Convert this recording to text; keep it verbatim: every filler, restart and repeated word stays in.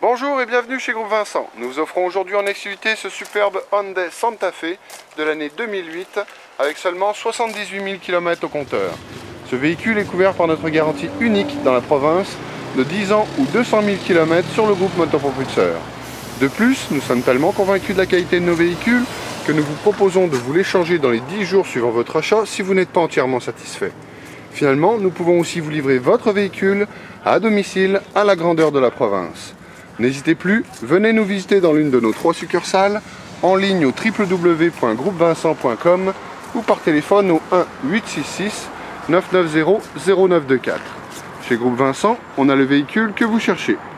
Bonjour et bienvenue chez Groupe Vincent. Nous vous offrons aujourd'hui en exclusivité ce superbe Hyundai Santa Fe de l'année deux mille huit avec seulement soixante-dix-huit mille kilomètres au compteur. Ce véhicule est couvert par notre garantie unique dans la province de dix ans ou deux cent mille kilomètres sur le groupe Motopropulseur. De plus, nous sommes tellement convaincus de la qualité de nos véhicules que nous vous proposons de vous l'échanger dans les dix jours suivant votre achat si vous n'êtes pas entièrement satisfait. Finalement, nous pouvons aussi vous livrer votre véhicule à domicile à la grandeur de la province. N'hésitez plus, venez nous visiter dans l'une de nos trois succursales, en ligne au w w w point groupe vincent point com ou par téléphone au un huit six six neuf neuf zéro zéro neuf deux quatre. Chez Groupe Vincent, on a le véhicule que vous cherchez.